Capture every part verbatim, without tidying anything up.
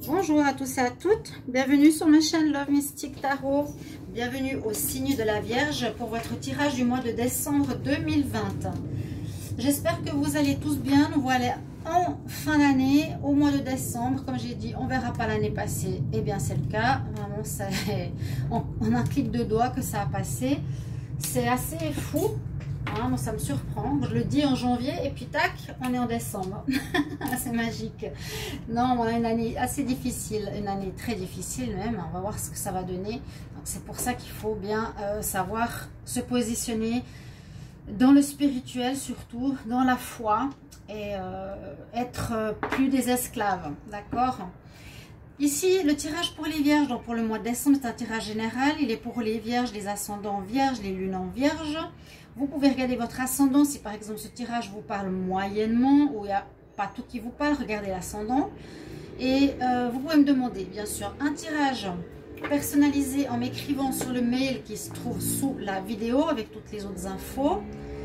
Bonjour à tous et à toutes, bienvenue sur ma chaîne Love Mystic Tarot, bienvenue au signe de la Vierge pour votre tirage du mois de décembre deux mille vingt. J'espère que vous allez tous bien, nous voilà en fin d'année, au mois de décembre, comme j'ai dit, on verra pas l'année passée, et eh bien c'est le cas, vraiment ça est, on, on a un clic de doigt que ça a passé, c'est assez fou. Hein, moi ça me surprend, je le dis en janvier et puis tac, on est en décembre. C'est magique. Non, on a une année assez difficile, une année très difficile même, on va voir ce que ça va donner. C'est pour ça qu'il faut bien euh, savoir se positionner dans le spirituel, surtout dans la foi, et euh, être plus des esclaves, d'accord? Ici, le tirage pour les vierges, donc pour le mois de décembre, c'est un tirage général. Il est pour les vierges, les ascendants vierges, les lunes en vierge. Vous pouvez regarder votre ascendant si par exemple ce tirage vous parle moyennement ou il n'y a pas tout qui vous parle, regardez l'ascendant. Et euh, vous pouvez me demander, bien sûr, un tirage personnalisé en m'écrivant sur le mail qui se trouve sous la vidéo avec toutes les autres infos.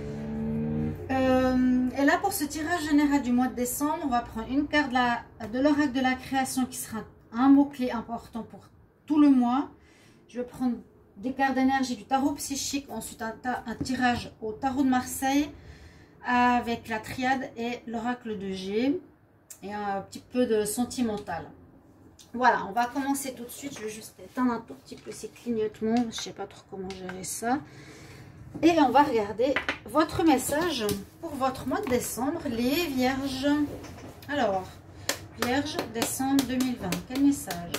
Euh, et là, pour ce tirage général du mois de décembre, on va prendre une carte de, la, de l'oracle de la création qui sera un mot-clé important pour tout le mois. Je vais prendre des cartes d'énergie du tarot psychique, ensuite un, un tirage au tarot de Marseille avec la triade et l'oracle de G et un petit peu de sentimental. Voilà, on va commencer tout de suite. Je vais juste éteindre un tout petit peu ces clignotements, je ne sais pas trop comment gérer ça. Et on va regarder votre message pour votre mois de décembre, les vierges. Alors, vierge, décembre deux mille vingt, quel message?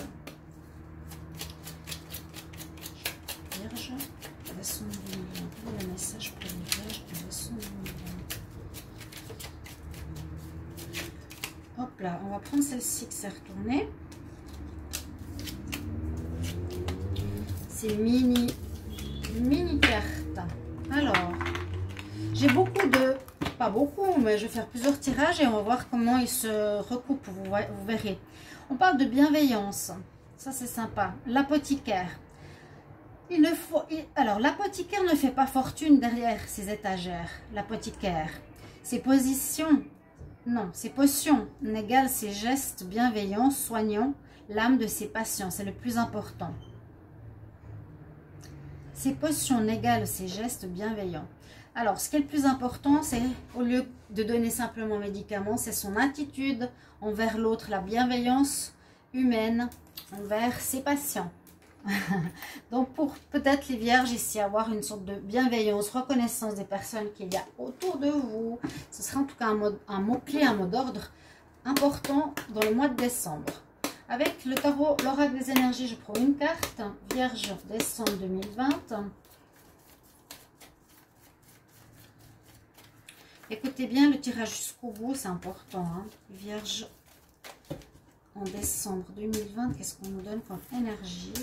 Vierge, décembre deux mille vingt, quel est le message pour les vierges de décembre deux mille vingt? Hop là, on va prendre celle-ci qui s'est retournée. C'est mini, mini carte. Alors, j'ai beaucoup de, pas beaucoup, mais je vais faire plusieurs tirages et on va voir comment ils se recoupent, vous, vous verrez. On parle de bienveillance, ça c'est sympa. L'apothicaire. Il ne faut, il, alors, l'apothicaire ne fait pas fortune derrière ses étagères. L'apothicaire, ses positions, non, ses potions n'égalent ses gestes bienveillants, soignants, l'âme de ses patients, c'est le plus important. Ses potions n'égalent ses gestes bienveillants. Alors, ce qui est le plus important, c'est au lieu de donner simplement médicaments, c'est son attitude envers l'autre, la bienveillance humaine envers ses patients. Donc, pour peut-être les vierges ici, avoir une sorte de bienveillance, reconnaissance des personnes qu'il y a autour de vous, ce sera en tout cas un mot, un mot-clé, un mot d'ordre important dans le mois de décembre. Avec le tarot, l'oracle des énergies, je prends une carte. Vierge, décembre deux mille vingt. Écoutez bien le tirage jusqu'au bout, c'est important. Hein. Vierge, en décembre deux mille vingt, qu'est-ce qu'on nous donne comme énergie?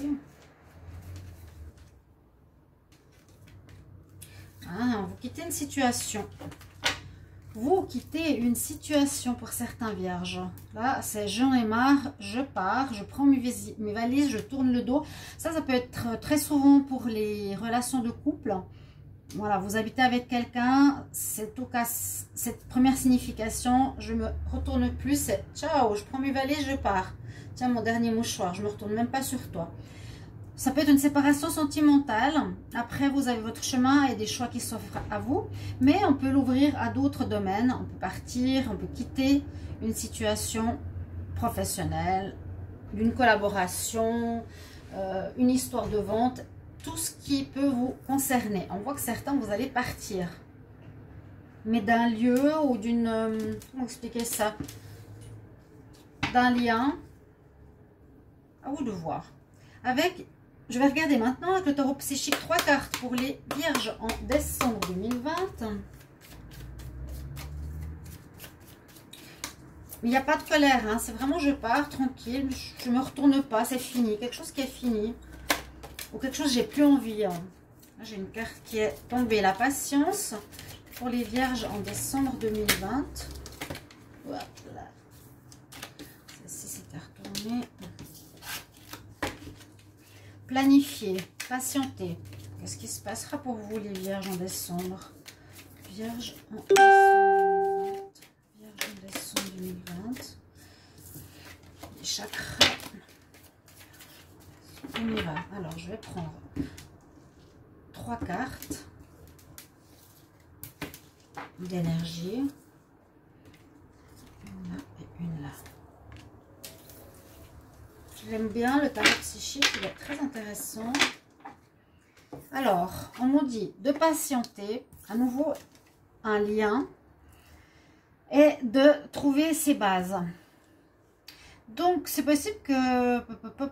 Ah, vous quittez une situation. Vous quittez une situation pour certains vierges. Là, c'est j'en ai marre, je pars, je prends mes, mes valises, je tourne le dos. Ça, ça peut être très souvent pour les relations de couple. Voilà, vous habitez avec quelqu'un, c'est tout cas cette première signification, je me retourne plus, c'est ciao, je prends mes valises, je pars. Tiens, mon dernier mouchoir, je me retourne même pas sur toi. Ça peut être une séparation sentimentale. Après, vous avez votre chemin et des choix qui s'offrent à vous. Mais on peut l'ouvrir à d'autres domaines. On peut partir, on peut quitter une situation professionnelle, d'une collaboration, euh, une histoire de vente. Tout ce qui peut vous concerner. On voit que certains, vous allez partir. Mais d'un lieu ou d'une... Euh, comment expliquer ça? D'un lien. À vous de voir. Avec... Je vais regarder maintenant avec le tarot psychique trois cartes pour les vierges en décembre deux mille vingt. Il n'y a pas de colère, hein, c'est vraiment je pars tranquille, je ne me retourne pas, c'est fini. Quelque chose qui est fini. Ou quelque chose que j'ai plus envie. Hein. J'ai une carte qui est tombée, la patience pour les vierges en décembre deux mille vingt. Voilà. Celle-ci s'est retournée. Planifier, patienter. Qu'est-ce qui se passera pour vous les vierges en décembre? Vierge en décembre deux mille vingt. Vierge en décembre deux mille vingt. les chakras. On y va. Alors, je vais prendre trois cartes d'énergie. Une là et une là. J'aime bien le tarot psychique, il est très intéressant. Alors, on nous dit de patienter, à nouveau un lien, et de trouver ses bases. Donc, c'est possible que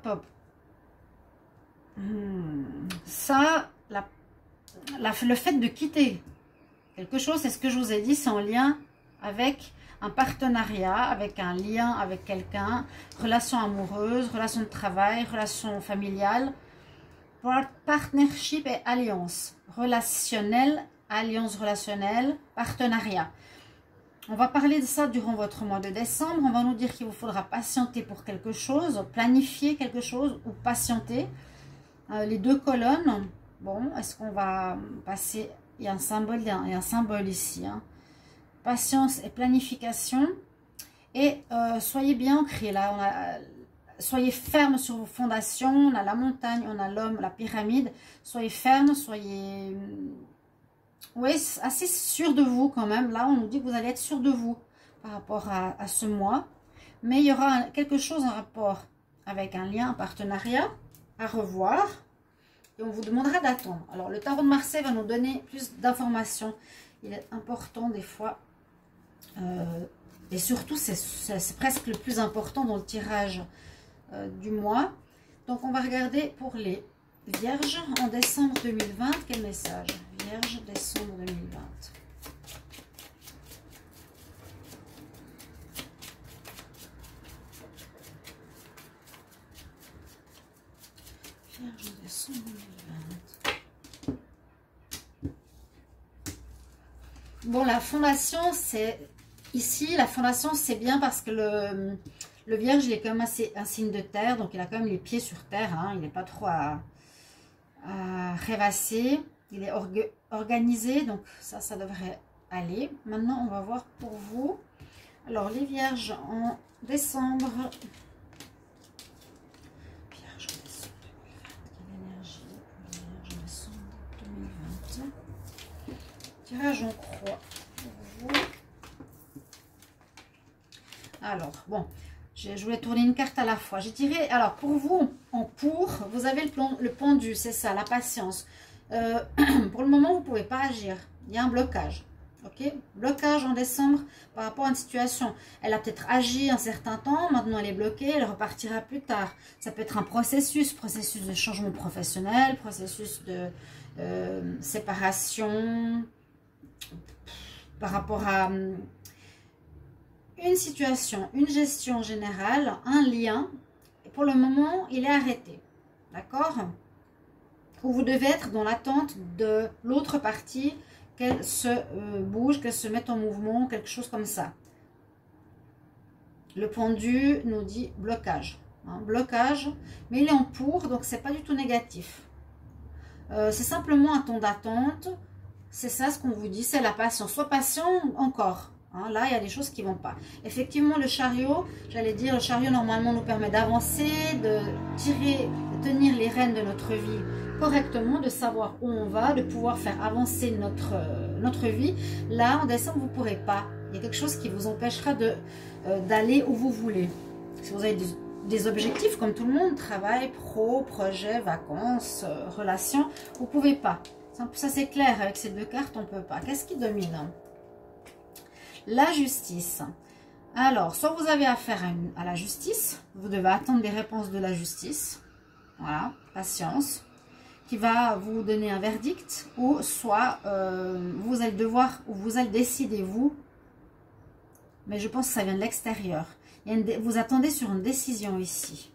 ça, la, la, le fait de quitter quelque chose, c'est ce que je vous ai dit, c'est en lien avec un partenariat, avec un lien avec quelqu'un, relation amoureuse, relation de travail, relation familiale, partnership et alliance, relationnelle, alliance relationnelle, partenariat. On va parler de ça durant votre mois de décembre. On va nous dire qu'il vous faudra patienter pour quelque chose, planifier quelque chose ou patienter. Euh, les deux colonnes, bon, est-ce qu'on va passer, il y a un symbole, il y a un symbole ici, hein. Patience et planification. Et euh, soyez bien ancrés, là, on a, soyez ferme sur vos fondations. On a la montagne, on a l'homme, la pyramide. Soyez ferme, soyez... Oui, assez sûr de vous quand même. Là, on nous dit que vous allez être sûr de vous par rapport à, à ce mois. Mais il y aura quelque chose en rapport avec un lien, un partenariat à revoir. Et on vous demandera d'attendre. Alors, le tarot de Marseille va nous donner plus d'informations. Il est important des fois. Euh, et surtout, c'est presque le plus important dans le tirage euh, du mois. Donc, on va regarder pour les Vierges en décembre deux mille vingt. Quel message? Vierge, décembre deux mille vingt. Vierge, décembre deux mille vingt. Bon, la fondation, c'est... Ici, la fondation, c'est bien parce que le, le Vierge, il est quand même assez un signe de terre. Donc, il a quand même les pieds sur terre. Hein, il n'est pas trop à, à rêvasser. Il est orga, organisé. Donc, ça, ça devrait aller. Maintenant, on va voir pour vous. Alors, les Vierges en décembre. Vierge en décembre deux mille vingt. Quelle énergie pour les Vierges en décembre deux mille vingt. Tirage en croix pour vous. Alors, bon, je, je voulais tourner une carte à la fois. Je dirais, alors pour vous, en pour, vous avez le, plan, le pendu, c'est ça, la patience. Euh, pour le moment, vous ne pouvez pas agir. Il y a un blocage. Ok, blocage en décembre par rapport à une situation. Elle a peut-être agi un certain temps, maintenant elle est bloquée, elle repartira plus tard. Ça peut être un processus, processus de changement professionnel, processus de euh, séparation, par rapport à... une situation, une gestion générale, un lien. Et pour le moment, il est arrêté. D'accord? Où vous devez être dans l'attente de l'autre partie, qu'elle se euh, bouge, qu'elle se mette en mouvement, quelque chose comme ça. Le pendu nous dit blocage. Hein, blocage, mais il est en pour, donc c'est pas du tout négatif. Euh, c'est simplement un temps d'attente. C'est ça ce qu'on vous dit, c'est la patience. Sois patient encore. Hein, là, il y a des choses qui ne vont pas. Effectivement, le chariot, j'allais dire, le chariot normalement nous permet d'avancer, de tirer, de tenir les rênes de notre vie correctement, de savoir où on va, de pouvoir faire avancer notre, euh, notre vie. Là, en décembre, vous ne pourrez pas. Il y a quelque chose qui vous empêchera de, euh, d'aller où vous voulez. Si vous avez des, des objectifs, comme tout le monde, travail, pro, projet, vacances, euh, relations, vous ne pouvez pas. Ça, ça c'est clair, avec ces deux cartes, on ne peut pas. Qu'est-ce qui domine ? La justice. Alors, soit vous avez affaire à, une, à la justice, vous devez attendre des réponses de la justice. Voilà, patience, qui va vous donner un verdict, ou soit euh, vous allez devoir, ou vous allez décider vous, mais je pense que ça vient de l'extérieur. Vous attendez sur une décision ici.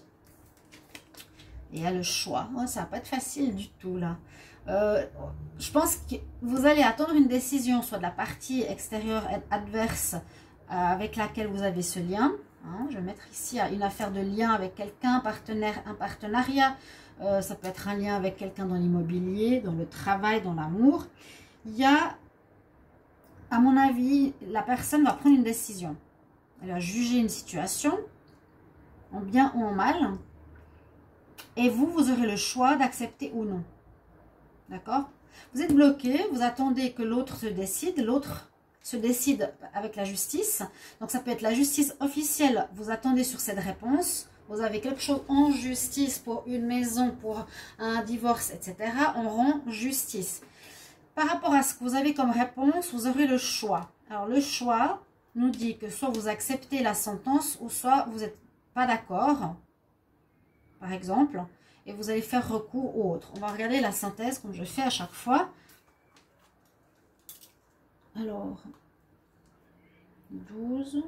Et il y a le choix. Oh, ça va pas être facile du tout là. Euh, je pense que vous allez attendre une décision, soit de la partie extérieure adverse euh, avec laquelle vous avez ce lien. Hein, je vais mettre ici une affaire de lien avec quelqu'un, partenaire, un partenariat. Euh, ça peut être un lien avec quelqu'un dans l'immobilier, dans le travail, dans l'amour. Il y a, à mon avis, la personne va prendre une décision. Elle va juger une situation. en bien ou en mal. Et vous, vous aurez le choix d'accepter ou non. D'accord? Vous êtes bloqué, vous attendez que l'autre se décide. L'autre se décide avec la justice. Donc, ça peut être la justice officielle. Vous attendez sur cette réponse. Vous avez quelque chose en justice pour une maison, pour un divorce, et cetera. On rend justice. Par rapport à ce que vous avez comme réponse, vous aurez le choix. Alors, le choix nous dit que soit vous acceptez la sentence ou soit vous n'êtes pas d'accord, par exemple, et vous allez faire recours ou autre. On va regarder la synthèse comme je fais à chaque fois. Alors, douze,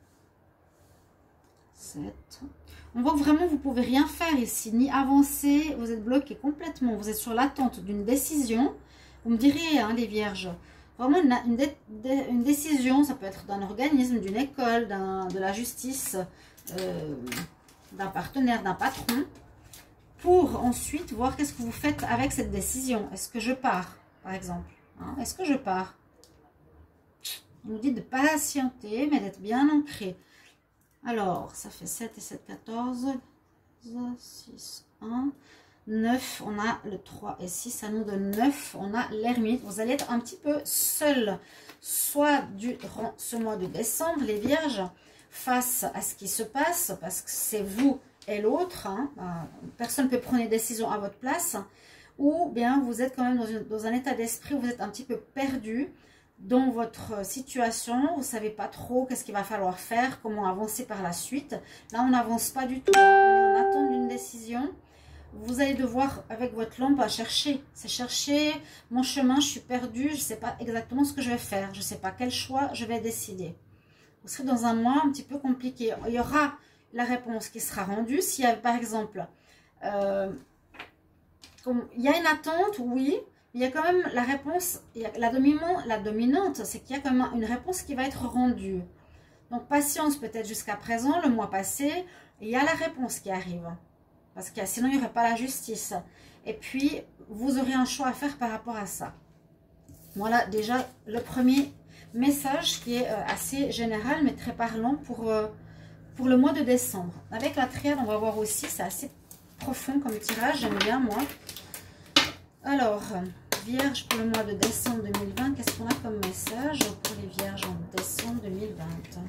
sept. On voit que vraiment vous ne pouvez rien faire ici, ni avancer, vous êtes bloqué complètement. Vous êtes sur l'attente d'une décision. Vous me direz, hein, les vierges, vraiment une, une, dé, une décision, ça peut être d'un organisme, d'une école, de la justice, euh, d'un partenaire, d'un patron, pour ensuite voir qu'est-ce que vous faites avec cette décision. Est-ce que je pars, par exemple, hein? Est-ce que je pars? On nous dit de patienter, mais d'être bien ancré. Alors, ça fait sept et sept, quatorze, six, un, neuf, on a le trois et six, ça nous donne neuf, on a l'ermite. Vous allez être un petit peu seul, soit durant ce mois de décembre, les vierges, face à ce qui se passe, parce que c'est vous et l'autre, hein, personne ne peut prendre des décisions à votre place, ou bien vous êtes quand même dans, une, dans un état d'esprit où vous êtes un petit peu perdu dans votre situation, vous ne savez pas trop qu'est-ce qu'il va falloir faire, comment avancer par la suite. Là, on n'avance pas du tout, on est en attente d'une décision. Vous allez devoir, avec votre lampe, à chercher. C'est chercher mon chemin, je suis perdue, je ne sais pas exactement ce que je vais faire. Je ne sais pas quel choix je vais décider. Vous serez dans un mois un petit peu compliqué. Il y aura la réponse qui sera rendue. S'il y a, par exemple, euh, comme, il y a une attente, oui. Il y a quand même la réponse, il y a la, dominante, la dominante, c'est qu'il y a quand même une réponse qui va être rendue. Donc, patience peut-être jusqu'à présent, le mois passé, il y a la réponse qui arrive. Parce que sinon, il n'y aurait pas la justice. Et puis, vous aurez un choix à faire par rapport à ça. Voilà déjà le premier message qui est assez général, mais très parlant pour, pour le mois de décembre. Avec la triade, on va voir aussi, c'est assez profond comme tirage, j'aime bien moi. Alors, vierge pour le mois de décembre deux mille vingt, qu'est-ce qu'on a comme message pour les vierges en décembre deux mille vingt?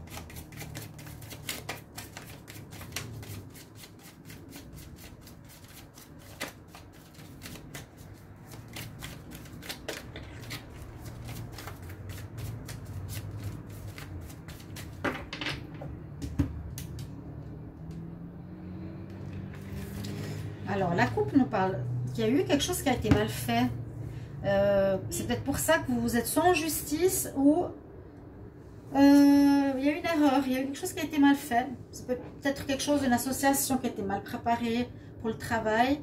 Alors, la coupe nous parle qu'il y a eu quelque chose qui a été mal fait. Euh, c'est peut-être pour ça que vous vous êtes soit en justice ou euh, il y a eu une erreur, il y a eu quelque chose qui a été mal fait. C'est peut-être quelque chose d'une association qui a été mal préparée pour le travail.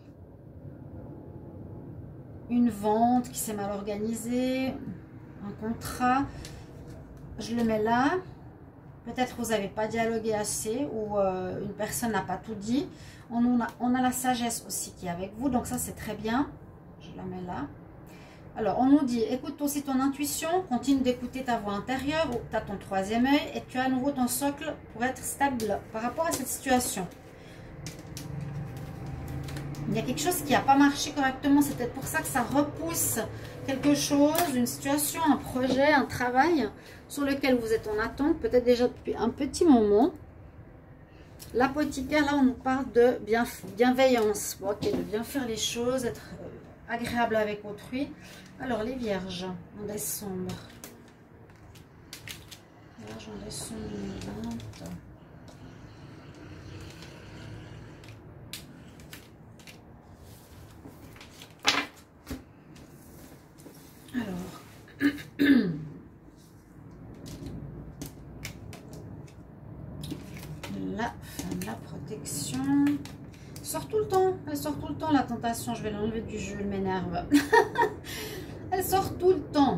Une vente qui s'est mal organisée, un contrat. Je le mets là. Peut-être que vous n'avez pas dialogué assez ou euh, une personne n'a pas tout dit. On a, on a la sagesse aussi qui est avec vous. Donc ça, c'est très bien. Je la mets là. Alors, on nous dit, écoute aussi ton intuition. Continue d'écouter ta voix intérieure. Tu as ton troisième œil et tu as à nouveau ton socle pour être stable par rapport à cette situation. Il y a quelque chose qui n'a pas marché correctement. C'est peut-être pour ça que ça repousse quelque chose, une situation, un projet, un travail sur lequel vous êtes en attente, peut-être déjà depuis un petit moment. L'apothicaire, là, on nous parle de bien, bienveillance. Bon, ok, de bien faire les choses, être agréable avec autrui. Alors, les vierges, en décembre. Vierges en décembre deux mille vingt. Alors, la femme, la protection, sort tout le temps, elle sort tout le temps la tentation, je vais l'enlever du jeu, elle m'énerve, elle sort tout le temps.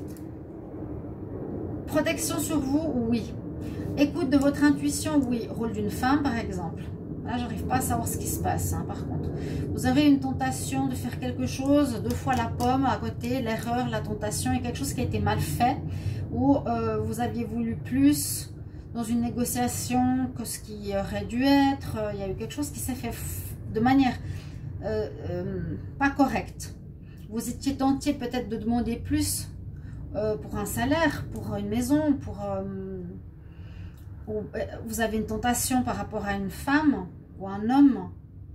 Protection sur vous, oui. Écoute de votre intuition, oui. Rôle d'une femme par exemple. Là, j'arrive pas à savoir ce qui se passe, hein, par contre. Vous avez une tentation de faire quelque chose, deux fois la pomme à côté, l'erreur, la tentation, et quelque chose qui a été mal fait, ou euh, vous aviez voulu plus dans une négociation que ce qui aurait dû être. Il y a eu quelque chose qui s'est fait de manière euh, euh, pas correcte. Vous étiez tenté peut-être de demander plus euh, pour un salaire, pour une maison, pour... Euh, ou, vous avez une tentation par rapport à une femme ou un homme.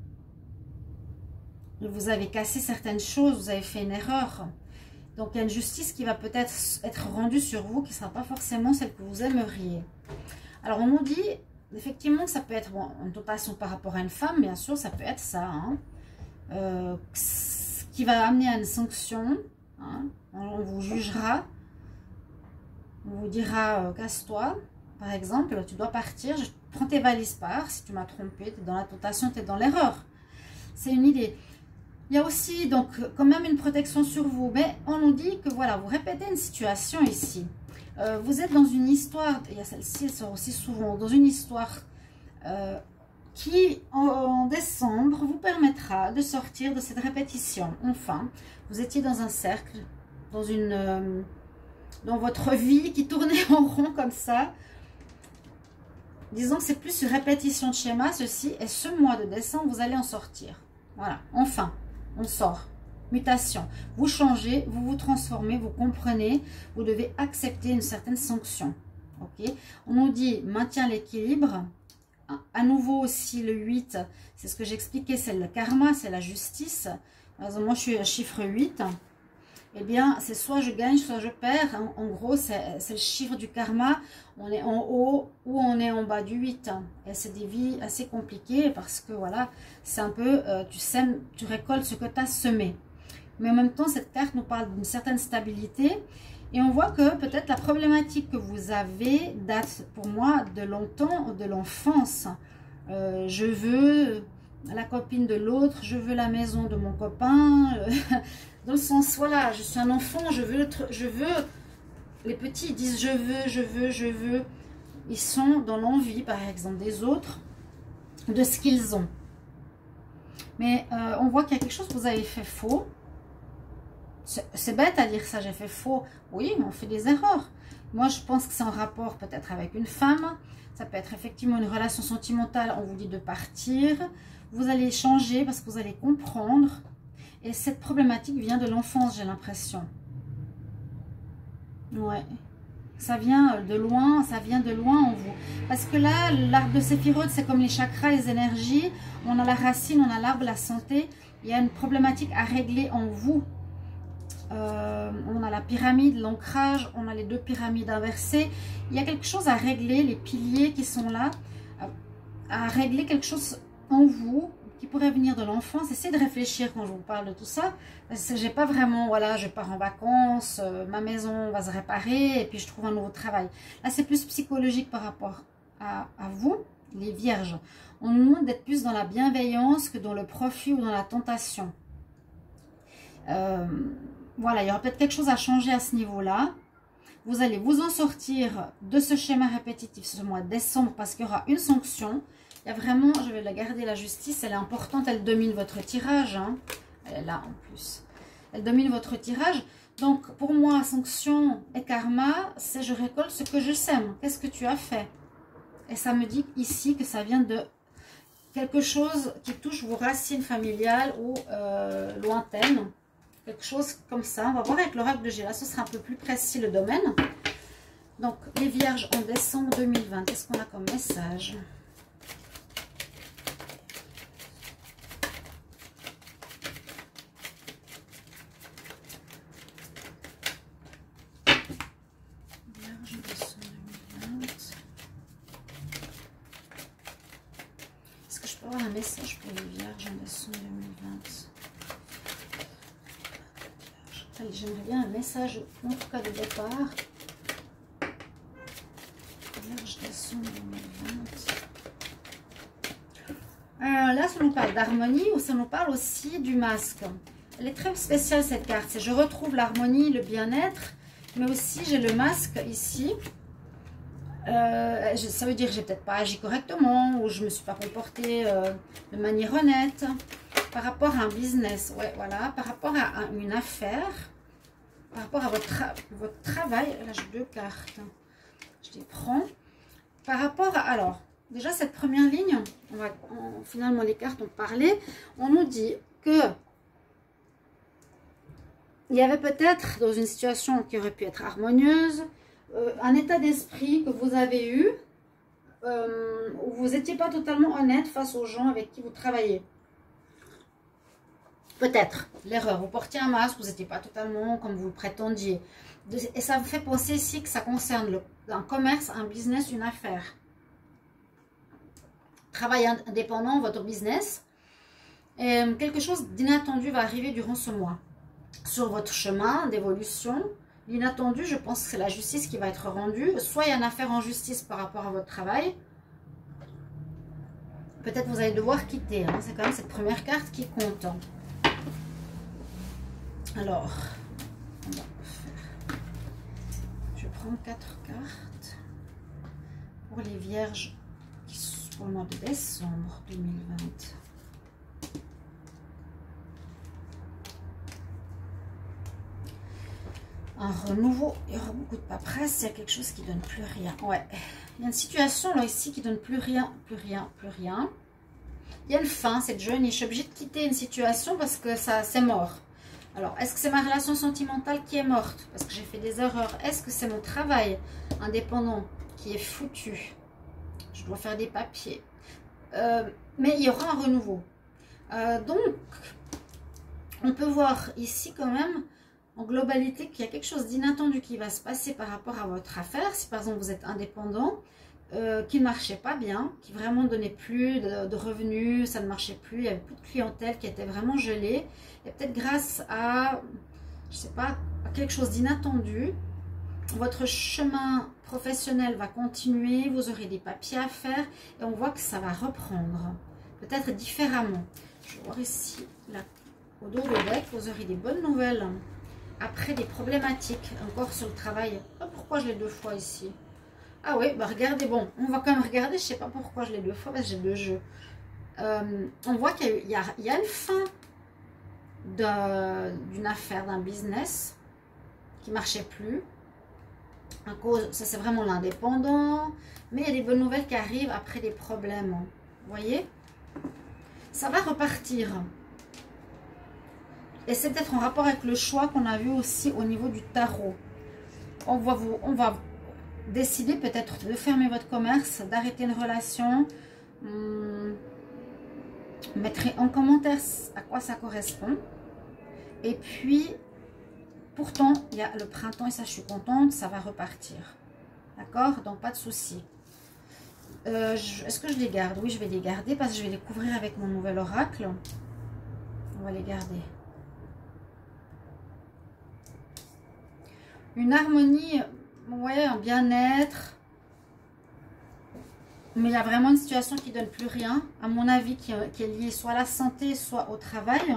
Vous avez cassé certaines choses, vous avez fait une erreur. Donc il y a une justice qui va peut-être être rendue sur vous, qui ne sera pas forcément celle que vous aimeriez. Alors on nous dit effectivement que ça peut être bon, une tentation par rapport à une femme, bien sûr, ça peut être ça, hein, euh, qui va amener à une sanction, hein, on vous jugera, on vous dira euh, casse-toi, par exemple, tu dois partir, je prends tes valises part, si tu m'as trompé, tu es dans la tentation, tu es dans l'erreur. C'est une idée. Il y a aussi donc quand même une protection sur vous, mais on nous dit que voilà, vous répétez une situation ici. Euh, vous êtes dans une histoire, il y a celle-ci, elle sort aussi souvent, dans une histoire euh, qui en, en décembre vous permettra de sortir de cette répétition. Enfin, vous étiez dans un cercle, dans une, euh, dans votre vie qui tournait en rond comme ça. Disons que c'est plus une répétition de schéma, ceci, et ce mois de décembre, vous allez en sortir. Voilà, enfin, on sort. Mutation. Vous changez, vous vous transformez, vous comprenez, vous devez accepter une certaine sanction. Ok. On nous dit maintien l'équilibre. À nouveau aussi le huit, c'est ce que j'expliquais, c'est le karma, c'est la justice. Par exemple, moi je suis à chiffre huit. Eh bien, c'est soit je gagne, soit je perds. En, en gros, c'est le chiffre du karma. On est en haut ou on est en bas du huit. Et c'est des vies assez compliquées parce que voilà, c'est un peu, euh, tu sèmes, tu récoltes ce que tu as semé. Mais en même temps, cette carte nous parle d'une certaine stabilité. Et on voit que peut-être la problématique que vous avez date pour moi de longtemps, de l'enfance. Euh, je veux la copine de l'autre, je veux la maison de mon copain. Euh, dans le sens, voilà, je suis un enfant, je veux, je veux. Les petits ils disent je veux, je veux, je veux. Ils sont dans l'envie, par exemple, des autres, de ce qu'ils ont. Mais euh, on voit qu'il y a quelque chose que vous avez fait faux. C'est bête à dire ça, j'ai fait faux. Oui, mais on fait des erreurs. Moi, je pense que c'est en rapport peut-être avec une femme. Ça peut être effectivement une relation sentimentale. On vous dit de partir. Vous allez changer parce que vous allez comprendre. Et cette problématique vient de l'enfance, j'ai l'impression. Ouais. Ça vient de loin, ça vient de loin en vous. Parce que là, l'arbre de Séphiroth, c'est comme les chakras, les énergies. On a la racine, on a l'arbre, la santé. Il y a une problématique à régler en vous. Euh, on a la pyramide, l'ancrage, on a les deux pyramides inversées. Il y a quelque chose à régler, les piliers qui sont là, à, à régler quelque chose en vous qui pourrait venir de l'enfance. Essayez de réfléchir quand je vous parle de tout ça. J'ai pas vraiment, voilà, je pars en vacances, euh, ma maison va se réparer et puis je trouve un nouveau travail. Là, c'est plus psychologique par rapport à, à vous, les vierges. On nous demande d'être plus dans la bienveillance que dans le profit ou dans la tentation. Euh, Voilà, il y aura peut-être quelque chose à changer à ce niveau-là. Vous allez vous en sortir de ce schéma répétitif ce mois de décembre parce qu'il y aura une sanction. Il y a vraiment, je vais la garder, la justice, elle est importante, elle domine votre tirage. Hein. Elle est là en plus. Elle domine votre tirage. Donc, pour moi, sanction et karma, c'est je récolte ce que je sème. Qu'est-ce que tu as fait? Et ça me dit ici que ça vient de quelque chose qui touche vos racines familiales ou euh, lointaines. Quelque chose comme ça. On va voir avec l'oracle de Géla. Ce sera un peu plus précis le domaine. Donc, les vierges en décembre deux mille vingt. Qu'est-ce qu'on a comme message? Vierge en décembre deux mille vingt. Est-ce que je peux avoir un message pour les vierges en décembre deux mille vingt? J'aimerais bien un message, en tout cas de départ. Vierge décembre deux mille vingt. Euh, là, ça nous parle d'harmonie ou ça nous parle aussi du masque. Elle est très spéciale cette carte. Je retrouve l'harmonie, le bien-être, mais aussi j'ai le masque ici. Euh, ça veut dire que j'ai peut-être pas agi correctement ou je me suis pas comportée euh, de manière honnête par rapport à un business. Ouais, voilà, par rapport à, à une affaire. Par rapport à votre, tra votre travail, là j'ai deux cartes, je les prends. par rapport à... Alors, déjà, cette première ligne, on va, on, finalement, les cartes ont parlé. On nous dit que il y avait peut-être, dans une situation qui aurait pu être harmonieuse, euh, un état d'esprit que vous avez eu, euh, où vous n'étiez pas totalement honnête face aux gens avec qui vous travaillez. Peut-être, l'erreur, vous portiez un masque, vous n'étiez pas totalement comme vous le prétendiez. Et ça vous fait penser ici que ça concerne le, un commerce, un business, une affaire. Travail indépendant, votre business. Et quelque chose d'inattendu va arriver durant ce mois. Sur votre chemin d'évolution, l'inattendu, je pense que c'est la justice qui va être rendue. Soit il y a une affaire en justice par rapport à votre travail. Peut-être vous allez devoir quitter. Hein. C'est quand même cette première carte qui compte. Alors, on va faire. Je vais prendre quatre cartes pour les vierges qui sont pour le mois de décembre deux mille vingt. Un renouveau, il y aura beaucoup de paperasse, il y a quelque chose qui ne donne plus rien. Ouais, il y a une situation là ici qui ne donne plus rien, plus rien, plus rien. Il y a une fin, cette jeune, je suis obligée de quitter une situation parce que ça c'est mort. Alors, est-ce que c'est ma relation sentimentale qui est morte parce que j'ai fait des erreurs? Est-ce que c'est mon travail indépendant qui est foutu? Je dois faire des papiers. Euh, mais il y aura un renouveau. Euh, donc, on peut voir ici quand même, en globalité, qu'il y a quelque chose d'inattendu qui va se passer par rapport à votre affaire. Si par exemple vous êtes indépendant, euh, qui ne marchait pas bien, qui vraiment ne donnait plus de, de revenus, ça ne marchait plus, il y avait plus de clientèle qui était vraiment gelée. Et peut-être grâce à, je sais pas, à quelque chose d'inattendu, votre chemin professionnel va continuer, vous aurez des papiers à faire et on voit que ça va reprendre, peut-être différemment. Je vais voir ici, là, au dos du deck, vous aurez des bonnes nouvelles. Après des problématiques, encore sur le travail. Ah, pourquoi je l'ai deux fois ici? Ah oui, bah regardez, bon, on va quand même regarder, je sais pas pourquoi je l'ai deux fois, parce que j'ai deux jeux. Euh, on voit qu'il y, y, y a une fin d'une affaire, d'un business qui marchait plus. À cause, ça c'est vraiment l'indépendant, mais il y a des bonnes nouvelles qui arrivent après des problèmes. Vous voyez? Ça va repartir. Et c'est peut-être en rapport avec le choix qu'on a vu aussi au niveau du tarot. On va, vous, on va décider peut-être de fermer votre commerce, d'arrêter une relation. Hum, mettrez en commentaire à quoi ça correspond. Et puis, pourtant, il y a le printemps et ça, je suis contente, ça va repartir. D'accord? Donc, pas de souci. Euh, Est-ce que je les garde? Oui, je vais les garder parce que je vais les couvrir avec mon nouvel oracle. On va les garder. Une harmonie, ouais, un bien-être. Mais il y a vraiment une situation qui ne donne plus rien. À mon avis, qui, qui est liée soit à la santé, soit au travail.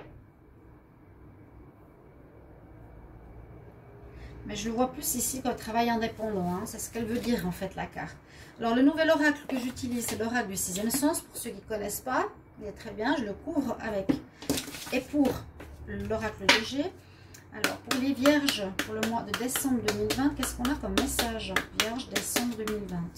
Mais je le vois plus ici qu'au travail indépendant. Hein. C'est ce qu'elle veut dire en fait la carte. Alors le nouvel oracle que j'utilise, c'est l'oracle du sixième sens. Pour ceux qui ne connaissent pas, il est très bien. Je le couvre avec. Et pour l'oracle léger. Alors, pour les vierges, pour le mois de décembre deux mille vingt, qu'est-ce qu'on a comme message? Vierge, décembre deux mille vingt.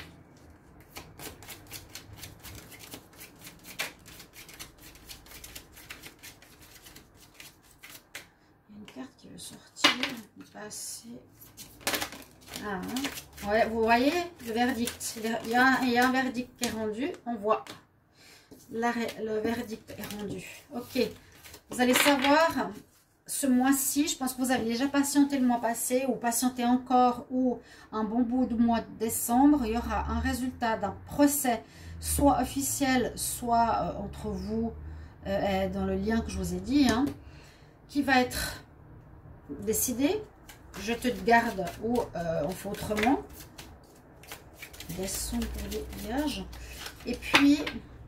Il y a une carte qui veut sortir, passer. Ah, hein. Ouais, vous voyez le verdict. Il y, a, il y a un verdict qui est rendu. On voit l'arrêt, le verdict est rendu. Ok, vous allez savoir... Ce mois-ci, je pense que vous avez déjà patienté le mois passé ou patienté encore ou un bon bout du mois de décembre. Il y aura un résultat d'un procès, soit officiel, soit euh, entre vous, euh, dans le lien que je vous ai dit, hein, qui va être décidé. Je te garde ou euh, on fait autrement. Décembre pour les vierges. Et puis...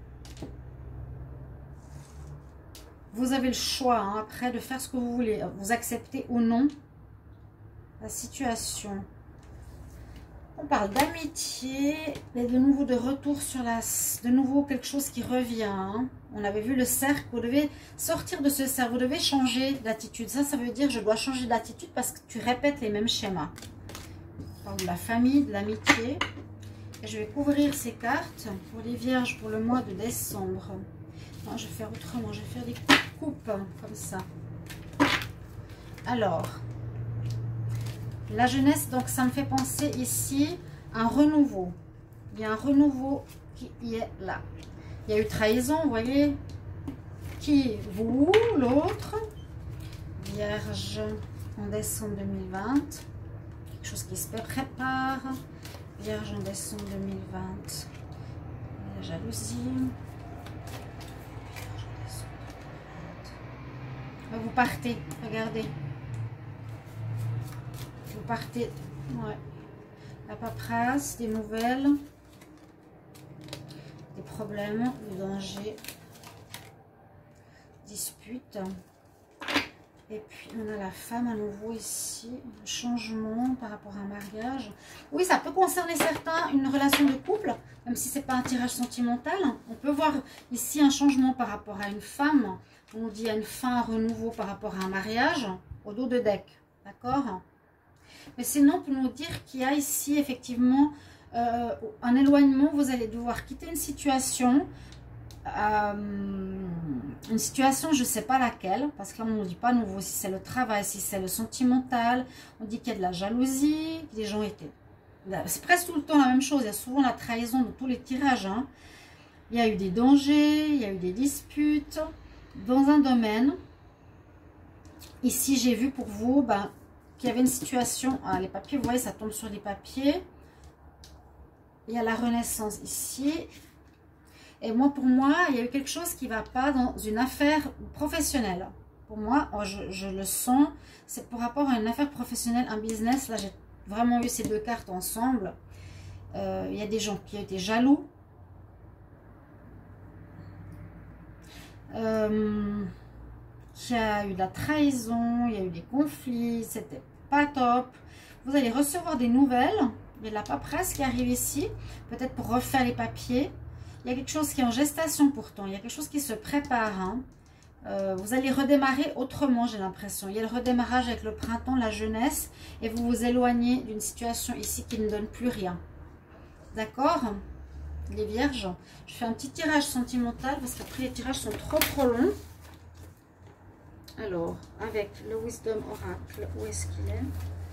Vous avez le choix hein, après de faire ce que vous voulez. Vous acceptez ou non la situation. On parle d'amitié et de nouveau de retour sur la... De nouveau quelque chose qui revient. Hein. On avait vu le cercle. Vous devez sortir de ce cercle. Vous devez changer d'attitude. Ça, ça veut dire je dois changer d'attitude parce que tu répètes les mêmes schémas. On parle de la famille, de l'amitié. Et je vais couvrir ces cartes pour les vierges pour le mois de décembre. Non, je vais faire autrement, je vais faire des coupes comme ça. Alors, la jeunesse, donc ça me fait penser ici à un renouveau. Il y a un renouveau qui est là. Il y a eu trahison, vous voyez, qui vous, l'autre, vierge en décembre deux mille vingt, quelque chose qui se prépare, vierge en décembre deux mille vingt, la jalousie, vous partez, regardez, vous partez, ouais, la paperasse, des nouvelles, des problèmes, des dangers, disputes. Et puis on a la femme à nouveau ici, un changement par rapport à un mariage. Oui, ça peut concerner certains une relation de couple, même si c'est pas un tirage sentimental. On peut voir ici un changement par rapport à une femme. On dit à une fin, un renouveau par rapport à un mariage, au dos de deck, d'accord? Mais sinon, on peut nous dire qu'il y a ici effectivement euh, un éloignement. Vous allez devoir quitter une situation. Euh, une situation, je ne sais pas laquelle, parce que là on ne dit pas nouveau si c'est le travail, si c'est le sentimental. On dit qu'il y a de la jalousie, que les gens étaient... C'est presque tout le temps la même chose, il y a souvent la trahison dans tous les tirages. Hein. Il y a eu des dangers, il y a eu des disputes dans un domaine. Ici j'ai vu pour vous ben, qu'il y avait une situation, ah, les papiers, vous voyez ça tombe sur les papiers. Il y a la renaissance ici. Et moi, pour moi, il y a eu quelque chose qui ne va pas dans une affaire professionnelle. Pour moi, oh, je, je le sens, c'est par rapport à une affaire professionnelle, un business. Là, j'ai vraiment eu ces deux cartes ensemble. Euh, il y a des gens qui ont été jaloux. Euh, il y a eu de la trahison, il y a eu des conflits, c'était pas top. Vous allez recevoir des nouvelles. Il y a de la paperasse qui arrive ici, peut-être pour refaire les papiers. Il y a quelque chose qui est en gestation pourtant, il y a quelque chose qui se prépare. Hein. Euh, vous allez redémarrer autrement, j'ai l'impression. Il y a le redémarrage avec le printemps, la jeunesse, et vous vous éloignez d'une situation ici qui ne donne plus rien. D'accord? Les vierges, je fais un petit tirage sentimental parce qu'après les tirages sont trop trop longs. Alors, avec le Wisdom Oracle, où est-ce qu'il est,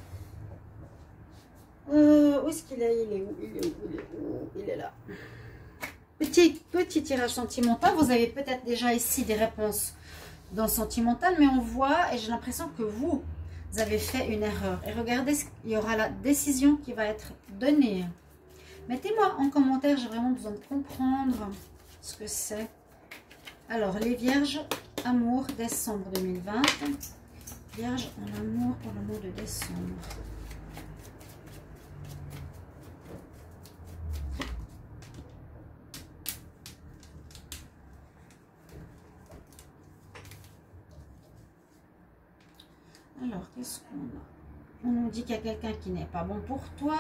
euh, Où est-ce qu'il est, il est où, il est où, il est où, il est là. Petit, petit tirage sentimental, vous avez peut-être déjà ici des réponses dans le sentimental, mais on voit, et j'ai l'impression que vous, vous avez fait une erreur. Et regardez, il y aura la décision qui va être donnée. Mettez-moi en commentaire, j'ai vraiment besoin de comprendre ce que c'est. Alors, les vierges, amour, décembre deux mille vingt. Vierge en amour pour le mois de décembre. Alors, qu'est-ce qu'on a? On nous dit qu'il y a quelqu'un qui n'est pas bon pour toi.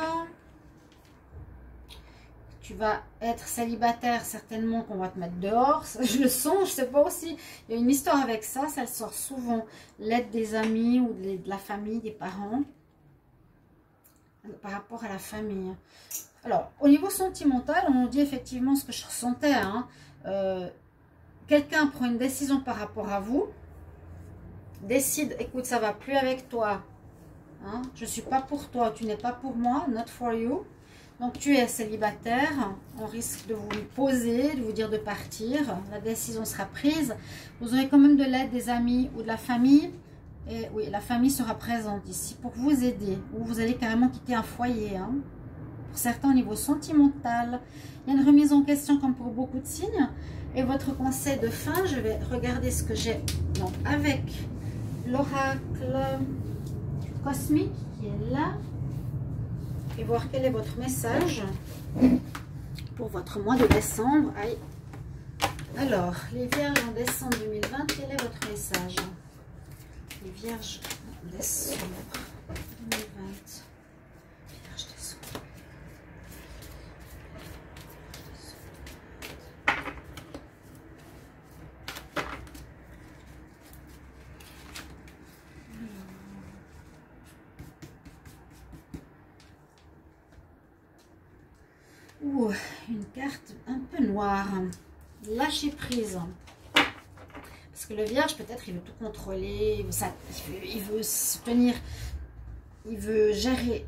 Tu vas être célibataire, certainement qu'on va te mettre dehors. Je le sens, je sais pas aussi. Il y a une histoire avec ça, ça sort souvent. L'aide des amis ou de la famille, des parents. Par rapport à la famille. Alors, au niveau sentimental, on nous dit effectivement ce que je ressentais. Hein. Euh, quelqu'un prend une décision par rapport à vous. Décide, écoute, ça va plus avec toi. Hein? Je suis pas pour toi, tu n'es pas pour moi, not for you. Donc tu es célibataire, on risque de vous poser, de vous dire de partir. La décision sera prise. Vous aurez quand même de l'aide des amis ou de la famille. Et oui, la famille sera présente ici pour vous aider. Ou vous allez carrément quitter un foyer. Hein? Pour certains, au niveau sentimental, il y a une remise en question comme pour beaucoup de signes. Et votre conseil de fin, je vais regarder ce que j'ai donc avec l'oracle cosmique qui est là. Et voir quel est votre message pour votre mois de décembre. Aïe. Alors, les vierges en décembre deux mille vingt, quel est votre message? Les vierges en décembre deux mille vingt. Vierges décembre. carte un peu noire. Lâcher prise. Parce que le Vierge, peut-être, il veut tout contrôler. Il veut, ça, il veut, il veut se tenir. Il veut gérer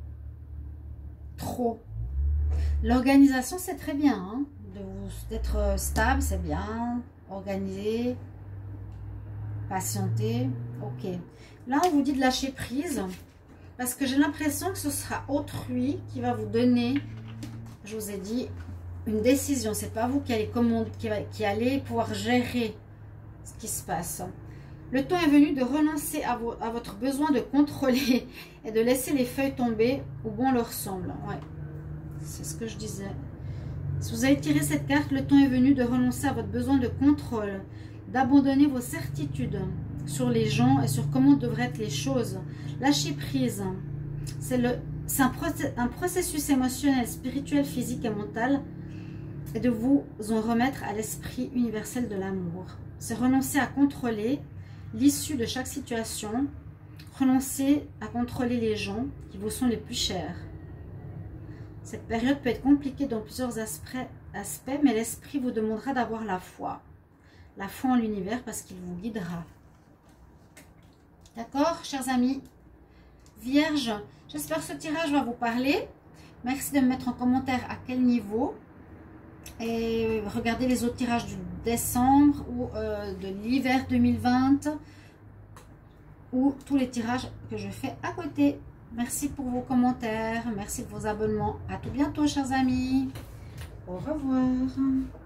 trop. L'organisation, c'est très bien. Hein, d'être stable, c'est bien. Organisé. Patienter. Ok. Là, on vous dit de lâcher prise. Parce que j'ai l'impression que ce sera autrui qui va vous donner, je vous ai dit, une décision. C'est pas vous qui allez, commander, qui, va, qui allez pouvoir gérer ce qui se passe. Le temps est venu de renoncer à, vos, à votre besoin de contrôler et de laisser les feuilles tomber où bon leur semble. Ouais, c'est ce que je disais. Si vous avez tiré cette carte, le temps est venu de renoncer à votre besoin de contrôle, d'abandonner vos certitudes sur les gens et sur comment devraient être les choses. Lâcher prise, c'est un, process, un processus émotionnel, spirituel, physique et mental, et de vous en remettre à l'esprit universel de l'amour. C'est renoncer à contrôler l'issue de chaque situation, renoncer à contrôler les gens qui vous sont les plus chers. Cette période peut être compliquée dans plusieurs aspects, aspects mais l'esprit vous demandera d'avoir la foi. La foi en l'univers parce qu'il vous guidera. D'accord, chers amis? Vierge, j'espère que ce tirage va vous parler. Merci de me mettre en commentaire à quel niveau. Et regardez les autres tirages du décembre ou euh, de l'hiver deux mille vingt. Ou tous les tirages que je fais à côté. Merci pour vos commentaires. Merci de vos abonnements. À tout bientôt, chers amis. Au revoir.